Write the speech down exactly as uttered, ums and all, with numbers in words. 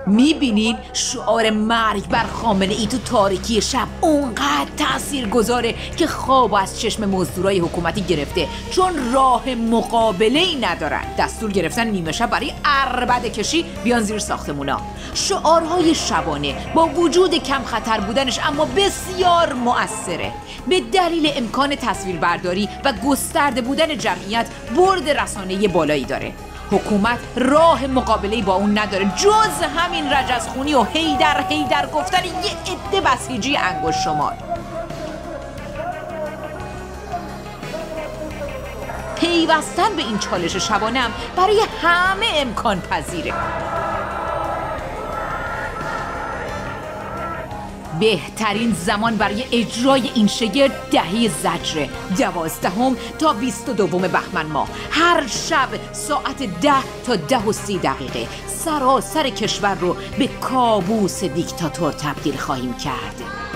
میبینید شعار مرگ بر خامنه ای تو تاریکی شب اونقدر تأثیر گذاره که خواب از چشم مزدورای حکومتی گرفته، چون راه مقابله ای ندارن. دستور گرفتن نیمه شب برای عربده کشی بیان زیر ساختمونا. شعارهای شبانه با وجود کم خطر بودنش اما بسیار مؤثره. به دلیل امکان تصویربرداری و گسترده بودن جمعیت برد رسانه‌ای بالایی داره. حکومت راه مقابله‌ای با اون نداره جز همین رجزخونی و هیدر هیدر گفتن یه عده بسیجی انگشت شمار. پیوستن به این چالش شبانه هم برای همه امکان پذیره. بهترین زمان برای اجرای این شگرد دهه زجر دوازدهم تا بیست و دوم بهمن ماه، هر شب ساعت ده تا ده و سی دقیقه سراسر کشور رو به کابوس دیکتاتور تبدیل خواهیم کرد.